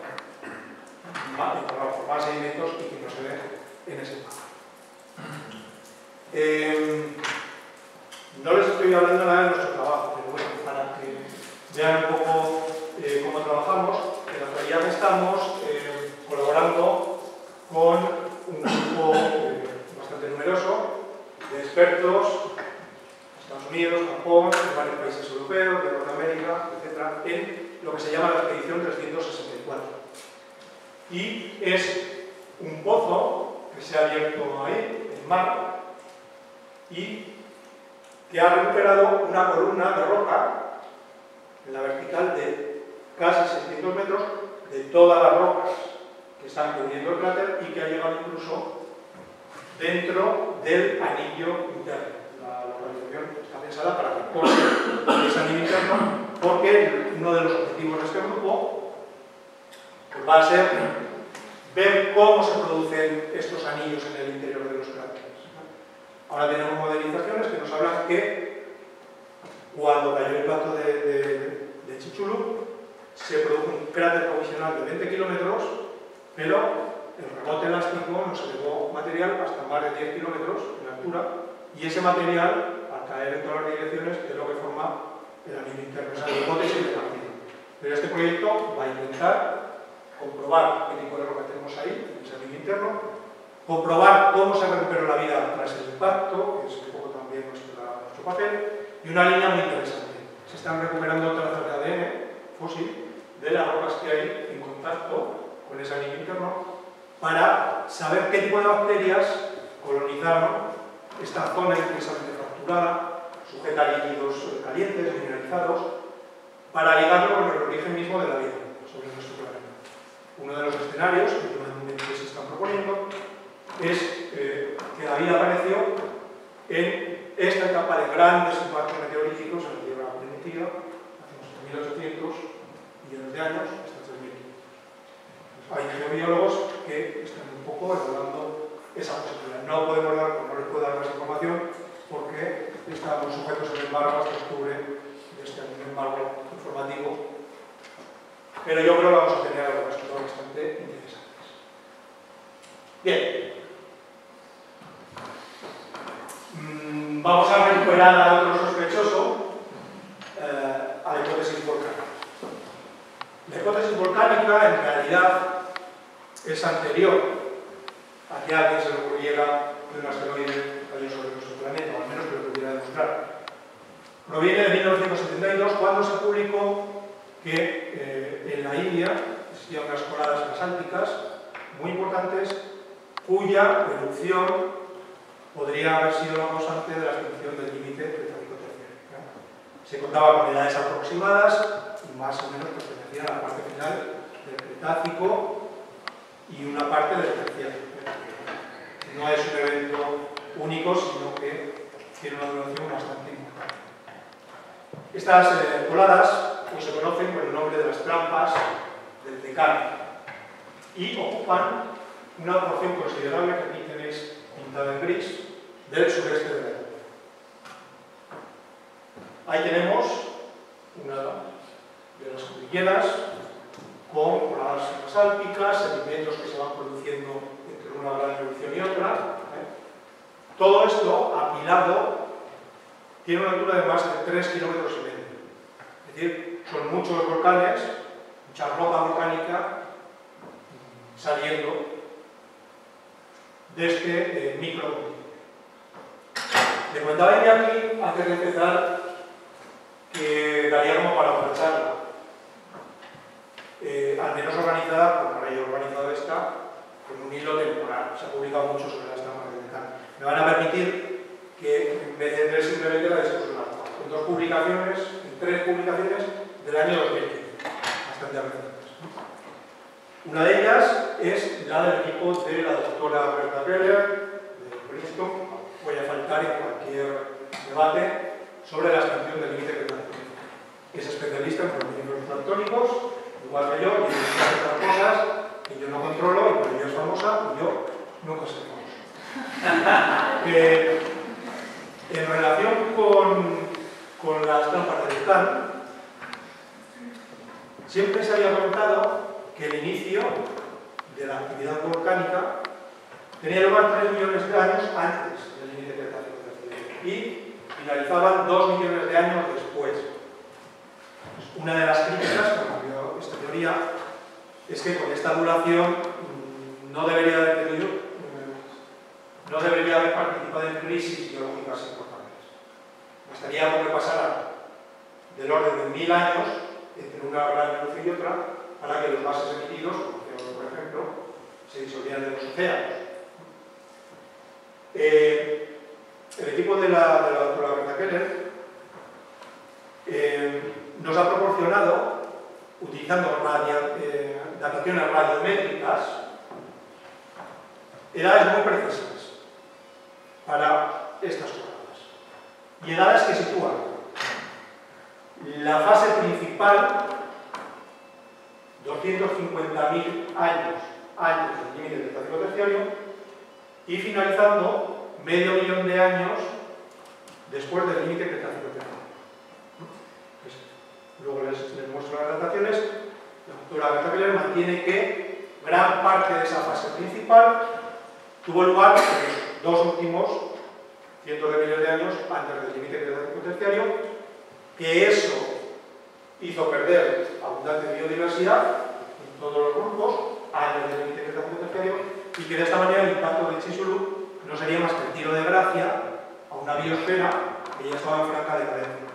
para formar sedimentos y que no se ve en ese mapa. Eh, estoy hablando nada de nuestro trabajo, pero bueno, para que vean un poco eh, cómo trabajamos, en la actualidad estamos eh, colaborando con un grupo eh, bastante numeroso de expertos, Estados Unidos, Japón, de varios países europeos, de Norteamérica, etcétera, en lo que se llama la Expedición trescientos sesenta y cuatro. Y es un pozo que se ha abierto ahí, en mar, y que ha recuperado una columna de roca en la vertical de casi seiscientos metros de todas las rocas que están cubriendo el cráter y que ha llegado incluso dentro del anillo interno. La localización está pensada para que corte ese anillo interno, porque uno de los objetivos de este grupo pues, va a ser ver cómo se producen estos anillos en el interior de los cráteres. Ahora tenemos modelizaciones que nos hablan que cuando cayó el impacto de, de, de Chicxulub se produjo un cráter provisional de veinte kilómetros, pero el rebote elástico nos elevó material hasta más de diez kilómetros en altura, y ese material, al caer en todas las direcciones, es lo que forma el anillo interno, esa hipótesis de partida. Pero este proyecto va a intentar comprobar qué tipo de roca tenemos ahí, en ese anillo interno, comprobar cómo se recuperó la vida tras el impacto, que es un poco también nuestro, nuestro papel, y una línea muy interesante. Se están recuperando trazas de A D N fósil de las rocas que hay en contacto con ese anillo interno para saber qué tipo de bacterias colonizaron esta zona intensamente fracturada, sujeta a líquidos calientes, mineralizados, para ligarlo con el origen mismo de la vida sobre nuestro planeta. Uno de los escenarios que se están proponiendo es eh, que la vida apareció en esta etapa de grandes impactos meteoríticos en la Tierra primitiva, hace unos mil ochocientos millones de años, hasta tres mil quinientos. Hay geobiólogos que están un poco evaluando esa posibilidad. No podemos dar, no les puedo dar más información porque estamos sujetos al embargo hasta octubre de este año, un embargo informativo. Pero yo creo que vamos a tener algo bastante interesantes. Bien. Mm, vamos a recuperar a otro sospechoso, eh, a la hipótesis volcánica. La hipótesis volcánica, en realidad, es anterior a que a alguien se le ocurriera que un asteroide cayó sobre nuestro planeta, o al menos que lo pudiera demostrar. Proviene de mil novecientos setenta y dos, cuando se publicó que eh, en la India existían unas coladas basálticas muy importantes cuya erupción podría haber sido la causante de la extinción del límite Cretácico terciario. Se contaba con edades aproximadas y más o menos pertenecían a la parte final del Cretácico y una parte del terciario. No es un evento único, sino que tiene una duración bastante importante. Estas eh, coladas pues, se conocen por el nombre de las trampas del Deccan y ocupan una porción considerable, que aquí tenéis pintada en gris, del sureste de la Tierra. Ahí tenemos una de las cordilleras con coladas basálticas, sedimentos que se van produciendo entre una gran erupción y otra. ¿eh? Todo esto apilado tiene una altura de más de tres kilómetros y medio. Es decir, son muchos volcanes, mucha roca volcánica saliendo de este eh, micro. Le comentaba a aquí, antes de empezar, que daría como para otra charla, eh, al menos organizada, porque para ello organizado está, con un hilo temporal. Se ha publicado mucho sobre las trampas del Deccan. Me van a permitir que me centré simplemente en la discusión actual, en dos publicaciones, en tres publicaciones del año dos mil quince, bastante recientes. Una de ellas es la del equipo de la doctora Berta Keller, de Princeton. Voy a faltar en cualquier debate sobre la extinción del límite cretácico. Es especialista en fenómenos planctónicos, igual que yo, y en otras cosas que yo no controlo, y por ello es famosa, y yo nunca soy famoso. eh, en relación con, con las trampas del Deccan, siempre se había comentado que el inicio de la actividad volcánica tenía lugar tres millones de años antes del límite cretácico terciario y finalizaban dos millones de años después. Una de las críticas que cambió esta teoría es que con esta duración no debería haber tenido, no debería haber participado en crisis biológicas importantes. Bastaría con que pasara del orden de mil años entre una gran erupción y otra para que los gases emitidos, por ejemplo, se disolvieran en los océanos. Eh, el equipo de la, de la doctora Berta Keller eh, nos ha proporcionado, utilizando radia, eh, dataciones radiométricas, edades muy precisas para estas coladas. Y edades que sitúan la fase principal, doscientos cincuenta mil años antes del límite del Cretácico terciario, y finalizando medio millón de años después del límite Cretácico terciario. Pues, luego les, les muestro las dataciones. La doctora Berta Keller mantiene que gran parte de esa fase principal tuvo lugar en los dos últimos cientos de miles de años antes del límite Cretácico terciario, que eso hizo perder abundante biodiversidad en todos los grupos antes del límite Cretácico terciario, y que de esta manera el impacto de Chicxulub no sería más que el tiro de gracia a una biosfera que ya estaba en franca decadencia.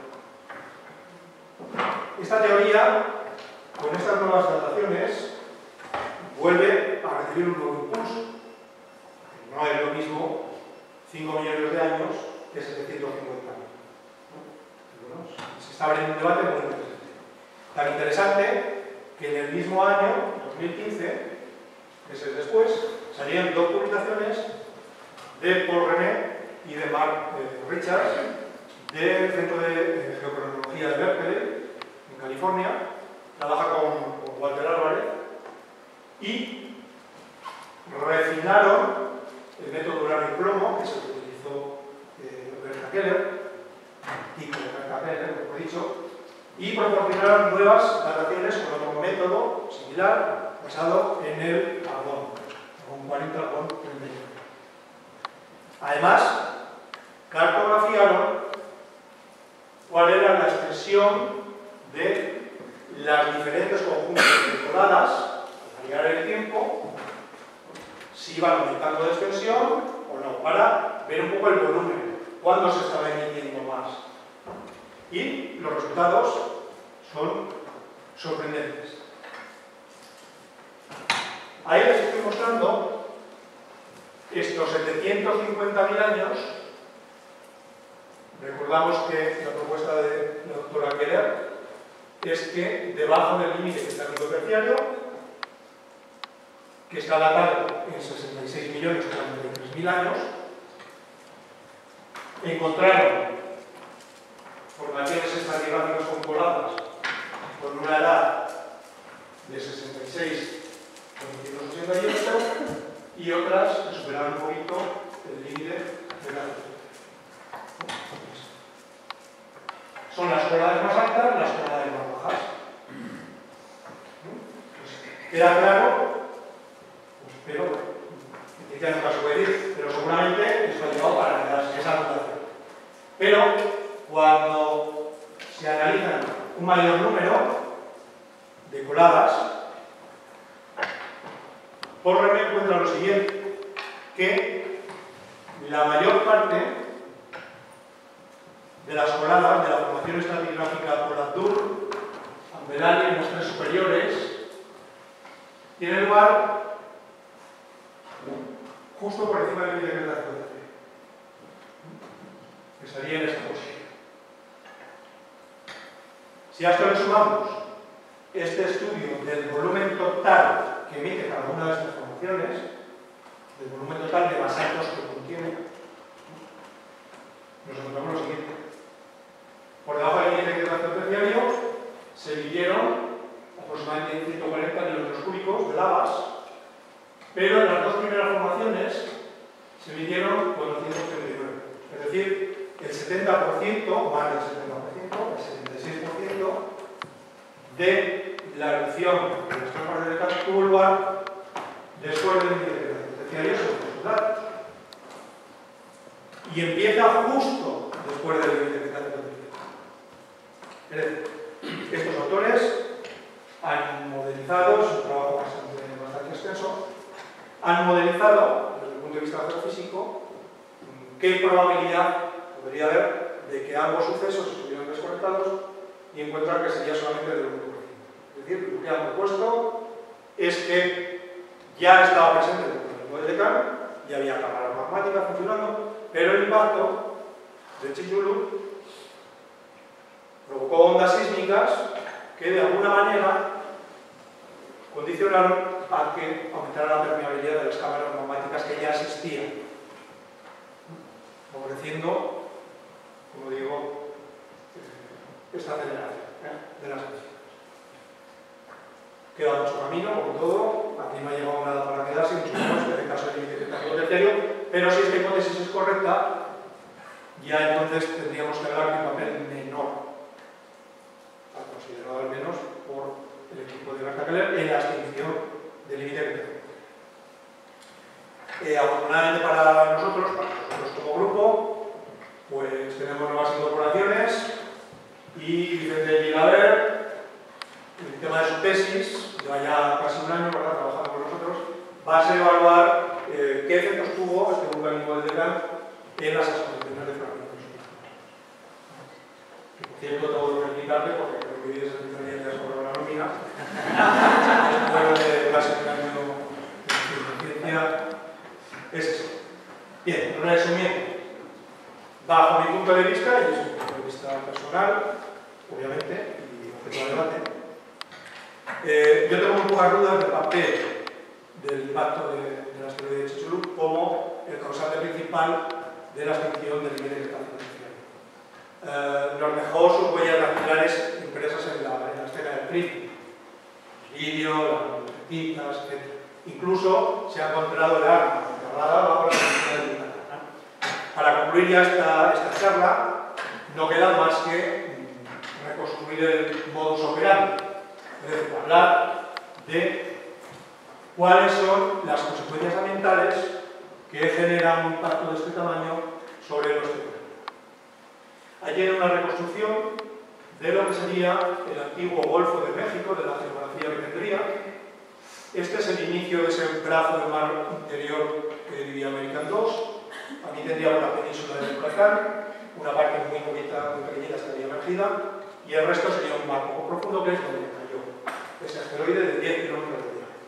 Esta teoría, con estas nuevas dataciones, vuelve a recibir un nuevo impulso. No es lo mismo cinco millones de años que setecientos cincuenta mil. Bueno, se está abriendo un debate muy interesante. Tan interesante que en el mismo año, dos mil quince, meses después, salieron dos publicaciones de Paul René y de Mark eh, Richards del Centro de Geocronología de Berkeley, en California. Trabaja con, con Walter Álvarez y refinaron el método uranio y plomo, que es el que utilizó eh, Berta Keller, y con Berta Keller, como he dicho, y proporcionaron nuevas dataciones con otro método similar basado en el argón, con cuarenta argón treinta y nueve. Además, cartografiaron cuál era la extensión de las diferentes conjuntos de coladas al variar el tiempo, si iban aumentando de extensión o no, para ver un poco el volumen, cuándo se estaba emitiendo más. Y los resultados son sorprendentes. Ahí les estoy mostrando estos setecientos cincuenta mil años. Recordamos que la propuesta de la doctora Keller es que debajo del límite Cretácico terciario, que está datado en sesenta y seis millones cuarenta y tres mil años, encontraron formaciones estratigráficas con coladas con una edad de sesenta y seis a novecientos ochenta y ocho y otras que superaron un poquito el límite de la Son las coladas más altas, las coladas más bajas. Pues, ¿queda claro? Pues espero que ya nunca se puede decir, pero seguramente esto ha llegado para quedarse esa anotación. Pero cuando se analizan un mayor número de coladas, Paul René encuentra lo siguiente, que la mayor parte de las coladas de la formación estratigráfica por Abdul, Ambedali en los tres superiores, tiene lugar justo por encima del límite de Cretácico terciario, que estaría en esta posición. Si a esto le sumamos este estudio del volumen total que emite cada una de estas formaciones, del volumen total de basaltos que contiene, nos encontramos lo siguiente. Por debajo del límite Cretácico terciario se emitieron aproximadamente ciento cuarenta kilómetros cúbicos de lavas, pero en las dos primeras formaciones se emitieron cuatrocientos treinta y nueve, es decir, el setenta por ciento, más del setenta por ciento, el setenta y seis por ciento de la erupción de las tres partes del Cáceres tuvo lugar después del límite Cretácico terciario, según los datos. Y empieza justo después del límite que hace es decir, estos autores han modelizado, es un trabajo bastante, bastante extenso, han modelizado, desde el punto de vista geofísico, qué probabilidad podría haber de que ambos sucesos estuvieran desconectados y encuentran que sería solamente del uno por ciento. Es decir, lo que han propuesto es que ya estaba presente el modelo de Kahn, ya había cámaras magmáticas funcionando, pero el impacto de Chicxulub provocó ondas sísmicas que de alguna manera condicionaron a que aumentara la permeabilidad de las cámaras magmáticas que ya existían, favoreciendo, como digo, esta aceleración ¿eh? de las sísmicas. Queda mucho camino, como todo, aquí no ha llegado nada para quedarse, mucho menos en el caso del límite terciario, pero si esta hipótesis es correcta, ya entonces tendríamos que hablar de un papel menor, considerado al menos por el equipo de Berta Keller en la extinción del límite terciario. Eh, afortunadamente para nosotros, para nosotros como grupo, pues tenemos nuevas incorporaciones y Vicente Gilaber, el tema de su tesis, lleva ya casi un año ¿verdad? trabajando con nosotros, va a ser evaluar eh, qué efectos tuvo este vulcanismo del Dekkan en las exposiciones de fragmentos. Por cierto, tengo que explicarte porque creo que hoy es el primer día que sobre la nómina. Bueno, de clase de año de ciencia es eso. Bien, resumiendo, bajo mi punto de vista, y es un punto de vista personal, obviamente, y objeto de debate, eh, yo tengo muy pocas dudas del papel del impacto de, de la asteroide de Chicxulub como el causante principal de la extinción del límite de calcio terciario. Eh, nos dejó sus huellas dactilares impresas en la, en la escena del triple, el vídeo, las tintas, etcétera. Incluso se ha encontrado el arma enterrada bajo la estructura del Yucatán. Para concluir ya esta, esta charla, no queda más que reconstruir el modus operandi, es decir, hablar de cuáles son las consecuencias ambientales que generan un impacto de este tamaño sobre nuestro planeta. Allí hay una reconstrucción de lo que sería el antiguo Golfo de México, de la geografía que tendría. Este es el inicio de ese brazo de mar interior que dividía América en dos. Aquí tendría una península de Yucatán, una parte muy poquita, muy pequeñita estaría emergida, y el resto sería un mar poco profundo, que es donde cayó ese asteroide de diez kilómetros de diámetro.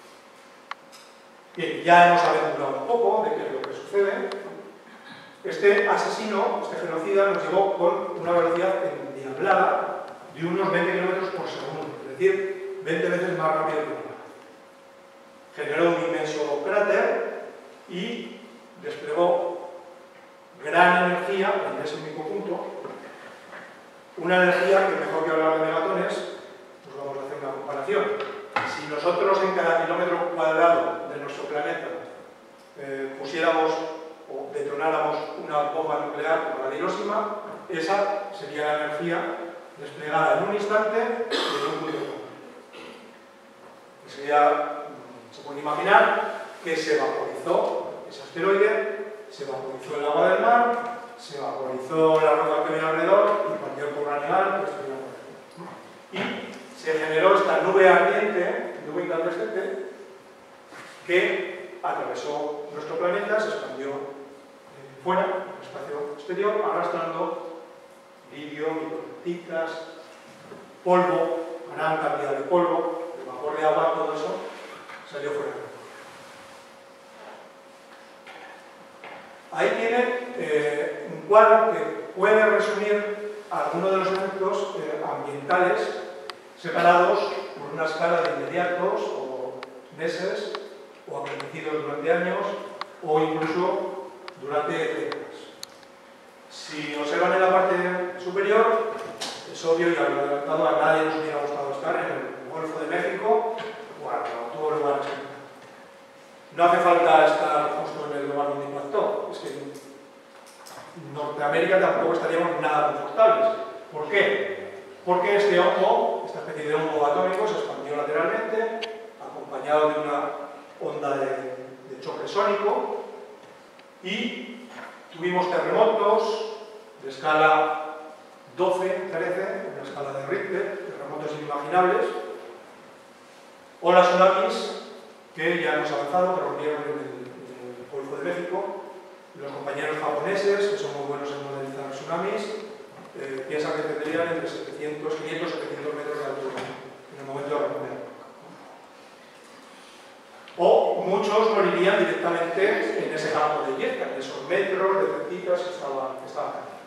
Bien, ya hemos aventurado un poco de qué es lo que sucede. Este asesino, este genocida, nos llegó con una velocidad endiablada de unos veinte kilómetros por segundo, es decir, veinte veces más rápido que la luz. Generó un inmenso cráter y desplegó gran energía en ese único punto, una energía que, mejor que hablar de megatones, pues vamos a hacer una comparación. Si nosotros en cada kilómetro cuadrado de nuestro planeta eh, pusiéramos o detonáramos una bomba nuclear como la de Hiroshima, esa sería la energía desplegada en un instante en un punto de sería, se puede imaginar que se vaporizó ese asteroide, se vaporizó el agua del mar, se vaporizó la roca que había alrededor y cualquier polvo animal pues, y se generó esta nube ardiente, nube incandescente, que atravesó nuestro planeta, se expandió eh, fuera, en el espacio exterior, arrastrando vidrio, micropartículas, polvo, gran cantidad de polvo, el vapor de agua, todo eso salió fuera. Ahí tienen eh, un cuadro que puede resumir algunos de los efectos eh, ambientales separados por una escala de inmediatos o meses o acontecidos durante años o incluso durante décadas. Si observan en la parte superior, es obvio, y a lo adelantado, a nadie nos hubiera gustado estar en el Golfo de México o a todos los lugares. No hace falta estar justo en el lugar donde impactó. Es que en Norteamérica tampoco estaríamos nada confortables. ¿Por qué? Porque este hongo, esta especie de hongo atómico, se expandió lateralmente, acompañado de una onda de, de choque sónico, y tuvimos terremotos, de escala doce, parece, una escala de Richter, terremotos inimaginables, o las tsunamis, que ya hemos avanzado, que rompieron en el, en el Golfo de México. Los compañeros japoneses, que son muy buenos en modelizar tsunamis, eh, piensan que tendrían entre setecientos, quinientos, setecientos metros de altura en el momento de romper. O muchos morirían directamente en ese campo de hierba, en esos metros de cerquitas que estaban, que estaban ahí.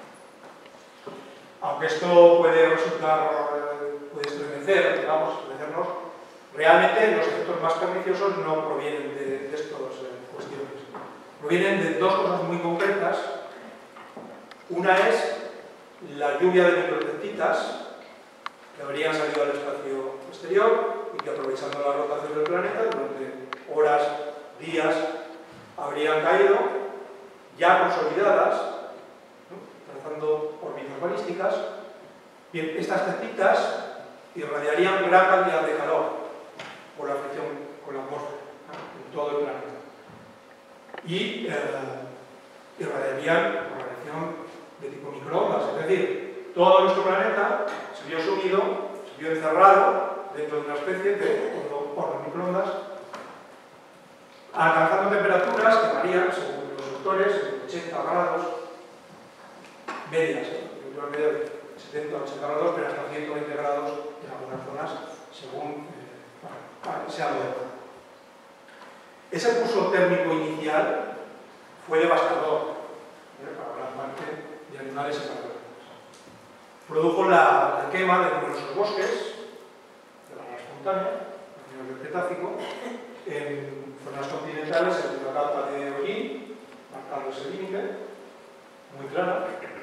Aunque esto puede resultar, puede estremecer, digamos, estremecernos, realmente los efectos más perniciosos no provienen de, de estas eh, cuestiones. Provienen de dos cosas muy concretas. Una es la lluvia de microcercitas que habrían salido al espacio exterior y que, aprovechando la rotación del planeta, durante horas, días, habrían caído ya consolidadas, ¿no?, trazando órbitas balísticas. Bien, estas cercitas irradiarían gran cantidad de calor por la fricción con la atmósfera, ¿no?, en todo el planeta. Y eh, irradiarían por radiación de tipo microondas, es decir, todo nuestro planeta se vio sumido, se vio encerrado dentro de una especie de horno microondas, alcanzando temperaturas que varían, según los autores, en ochenta grados medias, ¿eh? Temperaturas medias de setenta a ochenta grados, pero hasta ciento veinte grados en algunas zonas, según eh, bueno, sea lo demás. Ese pulso térmico inicial fue devastador, ¿eh?, para gran parte de animales y para plantas. Produjo la, la quema de numerosos bosques, de manera espontánea, a nivel del Cretácico, en zonas continentales, en la capa de hollín, marcando ese límite, muy clara.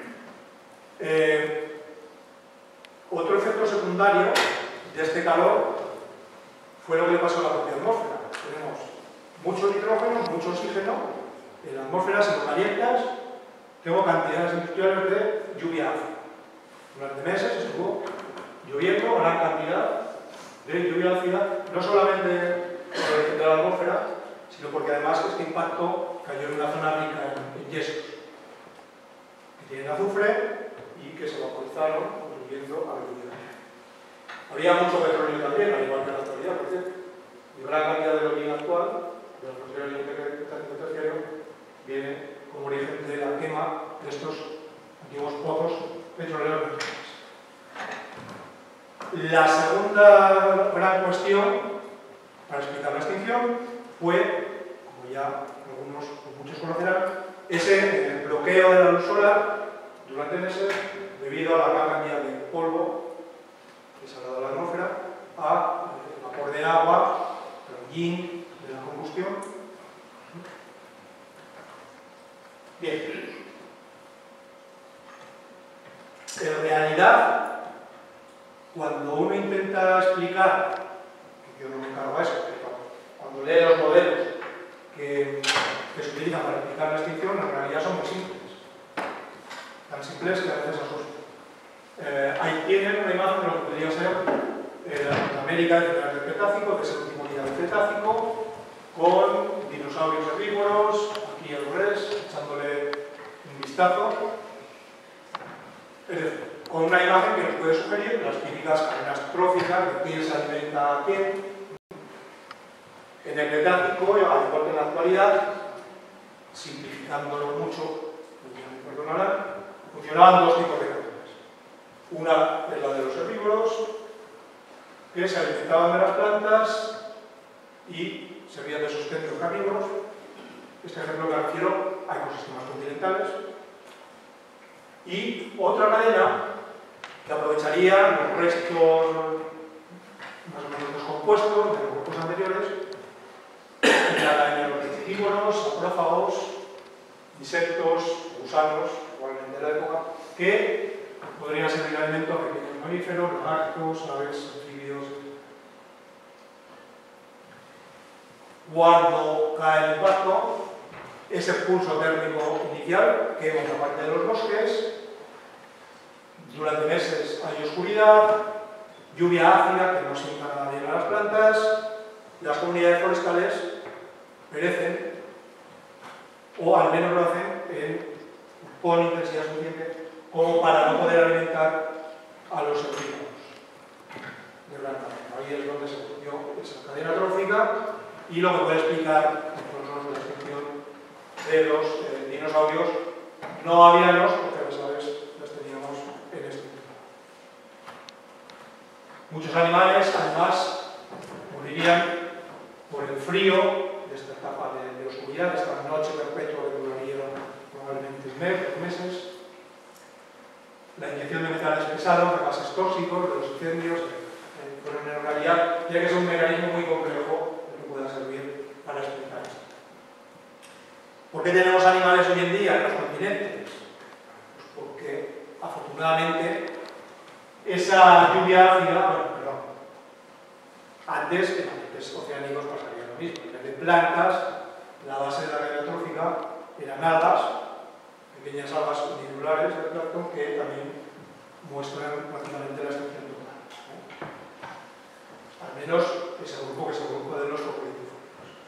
Eh, otro efecto secundario de este calor fue lo que le pasó a la propia atmósfera. Tenemos mucho nitrógeno, mucho oxígeno en la atmósfera. Si lo calientas, tengo cantidades industriales de lluvia ácida. Durante meses estuvo lloviendo gran cantidad de lluvia ácida, no solamente de la atmósfera, sino porque además este impacto cayó en una zona rica en, en yesos, que tienen azufre y que se vaporizaron contribuyendo a la lluvia. Había mucho petróleo también, al igual que en la actualidad, por cierto. Y gran cantidad de hollín actual, de la frontera del terciario, viene como origen de la quema de estos antiguos pozos petroleros. La segunda gran cuestión para explicar la extinción fue, como ya algunos o muchos conocerán, ese bloqueo de la luz solar durante meses debido a la gran cantidad de polvo que se ha dado a la atmósfera, a vapor de agua, el hollín de la combustión. Bien. En realidad, cuando uno intenta explicar, que yo no me encargo a eso, pero cuando lee los modelos que, que se utilizan para explicar la extinción, en realidad son muy simples. Tan simples que a veces asustan. Eh, ahí tienen una imagen de lo que podría ser eh, la América del Cretácico, que es el último día del Cretácico, con dinosaurios herbívoros, aquí el res, echándole un vistazo. Es decir, con una imagen que nos puede sugerir las típicas cadenas tróficas de quién se alimenta a quién. En el Cretácico, al igual que en la actualidad, simplificándolo mucho, me perdonarán, funcionaban dos tipos de cadenas. Una es la de los herbívoros, que se alimentaban de las plantas y servían de sustento carnívoros. Este ejemplo me refiero a ecosistemas continentales. Y otra cadena que aprovecharía los restos más o menos descompuestos de los grupos anteriores, la cadena de los insectívoros, saprófagos, insectos, gusanos, igualmente de la época, que podrían ser el alimento a pequeños mamíferos, lagartos, aves, anfibios. Cuando cae el impacto, ese pulso térmico inicial quema una parte de los bosques, durante meses hay oscuridad, lluvia ácida que no sienta nada bien a las plantas, las comunidades forestales perecen, o al menos lo hacen en con intensidad suficiente como para no poder alimentar a los herbívoros de gran tamaño. Ahí es donde se produjo esa cadena trófica y lo que puede explicar incluso la extinción de los eh, dinosaurios no avianos, porque las aves las teníamos en este tipo. Muchos animales, además, morirían por el frío de esta etapa de, de oscuridad, de esta noche perpetua que duraría probablemente meses. La inyección de metales pesados, de gases tóxicos, de los incendios, eh, pero en realidad tiene que ser un mecanismo muy complejo que pueda servir para explicar esto. ¿Por qué tenemos animales hoy en día en los continentes? Pues porque, afortunadamente, esa lluvia ácida, bueno, perdón, antes, en ambientes oceánicos pasaría lo mismo. En vez de plantas, la base de la cadena trófica eran algas, pequeñas algas unidulares del plancton que también muestran prácticamente la extinción total. ¿eh? Al menos ese grupo que se produjo de los coprolitíferos.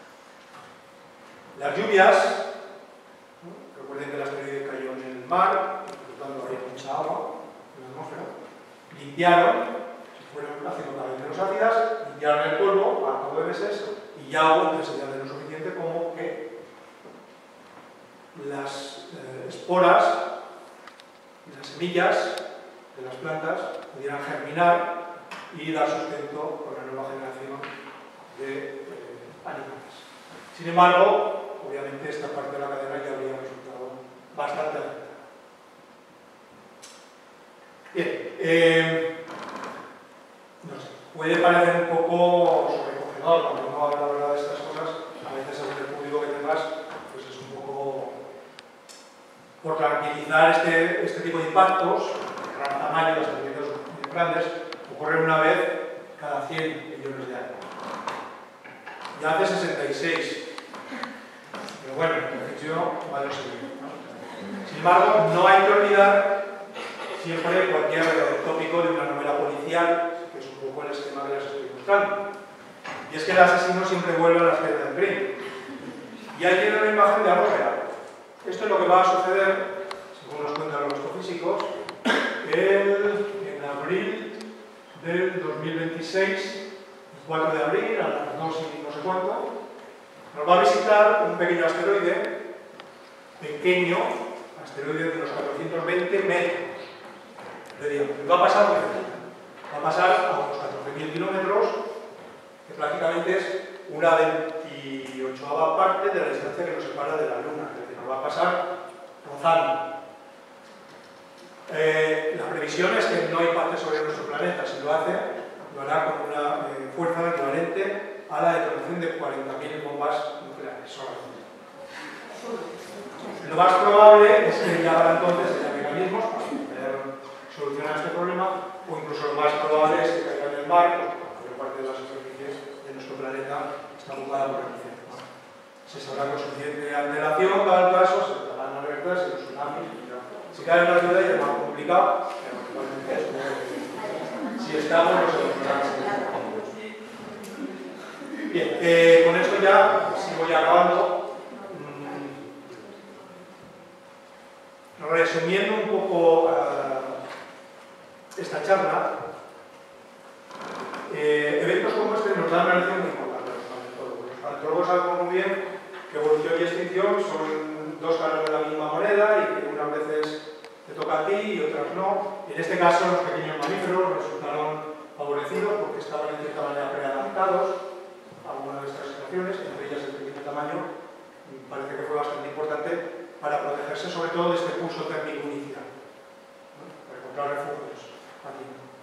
Las lluvias, ¿no? Recuerden que el asteroide cayó en el mar, por lo tanto había mucha agua en la atmósfera, limpiaron, se fueron haciendo cadenas ácidas, limpiaron el polvo a cabo de meses y ya hubo intensidad de lo suficiente como que las eh, esporas y las semillas de las plantas pudieran germinar y dar sustento a una nueva generación de eh, animales. Sin embargo, obviamente esta parte de la cadena ya habría resultado bastante afectada. Bien, eh, no sé, puede parecer un poco sobrecogedor cuando uno habla, habla de estas cosas, a veces según el público que tengas, pues es un poco por tranquilizar este, este tipo de impactos de gran tamaño, los movimientos muy grandes, ocurren una vez cada cien millones de años. Ya hace sesenta y seis. Pero bueno, en principio va a lo seguir, ¿no? Sin embargo, no hay que olvidar siempre cualquier tópico de una novela policial, que es un poco el esquema que les estoy mostrando. Y es que el asesino siempre vuelve a la escena del crimen. Y ahí tiene una imagen de algo real. Esto es lo que va a suceder, según nos cuentan los astrofísicos, el, en abril del dos mil veintiséis, el cuatro de abril, a las dos y no sé cuánto, nos va a visitar un pequeño asteroide, pequeño, asteroide de unos cuatrocientos veinte metros de diámetro. Va a pasar muy cerquita. Va a pasar a unos catorce mil kilómetros, que prácticamente es una veintiochoava parte de la distancia que nos separa de la Luna. Es decir, nos va a pasar rozando. Eh, la previsión es que no impacte sobre nuestro planeta. Si lo hace, lo hará con una eh, fuerza equivalente a la detonación de cuarenta mil bombas nucleares solamente. Lo más probable es que ya para entonces haya mecanismos para poder solucionar este problema, o incluso lo más probable es que caiga en el mar, porque la mayor parte de las superficies de nuestro planeta está ocupada por el océano. Se sabrá con suficiente antelación, cada caso, se darán alertas y los tsunamis. Si cae en la ciudad ya es más complicado, pero igualmente es muy... Si estamos, no se lo Bien, eh, con esto ya sigo ya acabando. Mm, resumiendo un poco uh, esta charla, eh, eventos como este nos dan una lección muy importante a los paleontólogos. Los paleontólogos saben muy bien que evolución y extinción son dos caras de la misma moneda y que unas veces te toca a ti y otras no. Y en este caso los pequeños mamíferos resultaron favorecidos porque estaban en cierta manera preadaptados a alguna de estas situaciones, entre ellas el pequeño tamaño, parece que fue bastante importante para protegerse sobre todo de este pulso térmico inicial, ¿no? Para encontrar refugios aquí.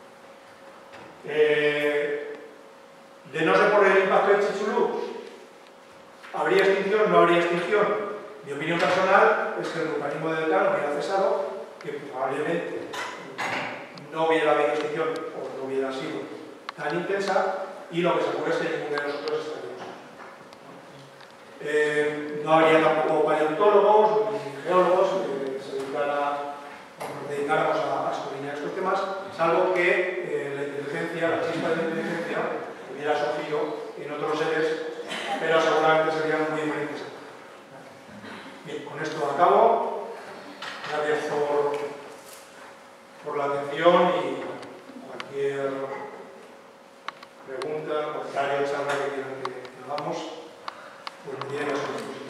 Eh, de no ser por el impacto de Chicxulub, ¿habría extinción? ¿No habría extinción? Mi opinión personal es que el vulcanismo de Delcano hubiera cesado, que probablemente no hubiera habido extinción o no hubiera sido tan intensa, y lo que se ocurre es que ninguno de nosotros estaríamos. Eh, no habría tampoco paleontólogos ni geólogos que se dedicara, nos dedicáramos a, a escudriñar estos temas, salvo que eh, la inteligencia, la chispa de la inteligencia, hubiera surgido en otros seres, pero seguramente serían muy diferentes. Bien, con esto acabo. su disposición.